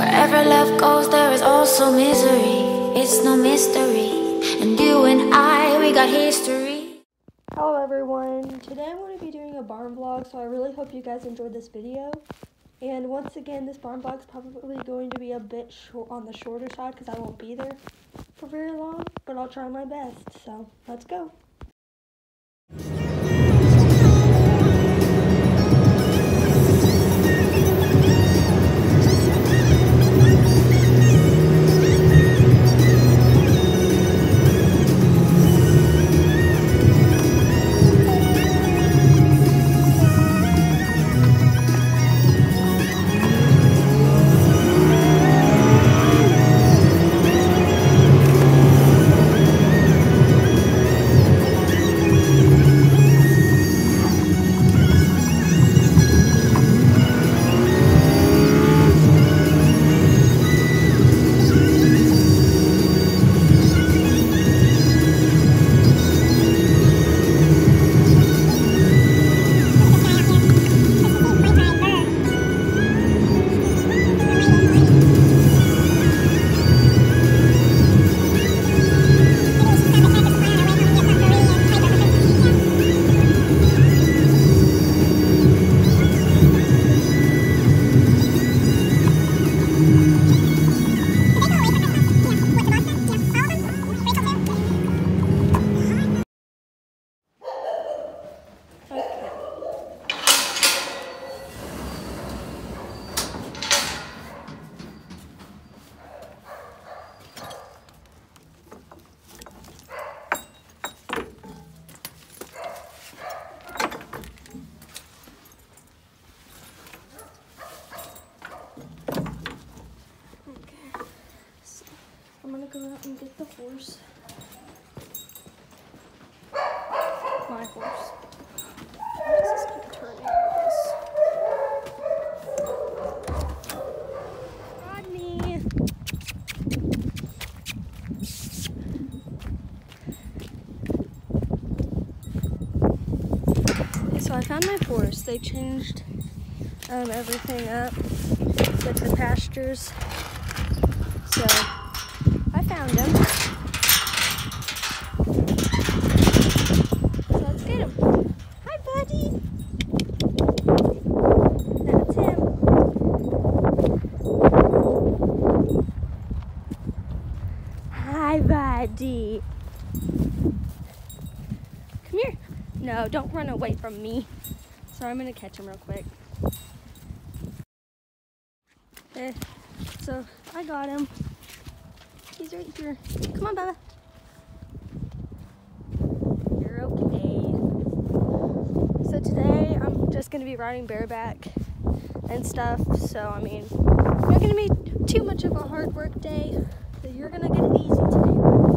Wherever love goes, there is also misery. It's no mystery. And you and I, we got history. Hello everyone, today I'm going to be doing a barn vlog, so I really hope you guys enjoyed this video. And once again, this barn vlog is probably going to be a bit short on the shorter side because I won't be there for very long, but I'll try my best, so let's go. I'm gonna go out and get the horse. My horse. This is keep turning this. Rodney! So I found my horse. They changed everything up with the pastures. So I found him. So let's get him. Hi, buddy. That's him. Hi, buddy. Come here. No, don't run away from me. So I'm gonna catch him real quick. Okay, so I got him. He's right here. Come on, Bella. You're okay. So today I'm just gonna be riding bareback and stuff. So I mean, not gonna be too much of a hard work day. So you're gonna get it easy today.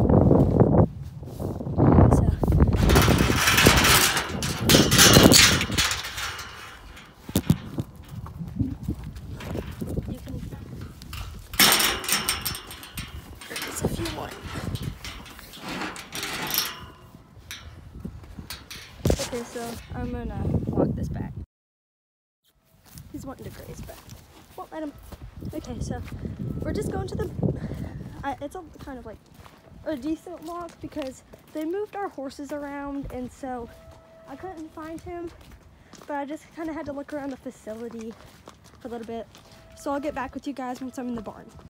Okay, so I'm gonna walk this back. He's wanting to graze, but won't let him. Okay, so we're just going to the, it's a kind of like a decent walk because they moved our horses around, and so I couldn't find him, but I just kind of had to look around the facility for a little bit. So I'll get back with you guys once I'm in the barn.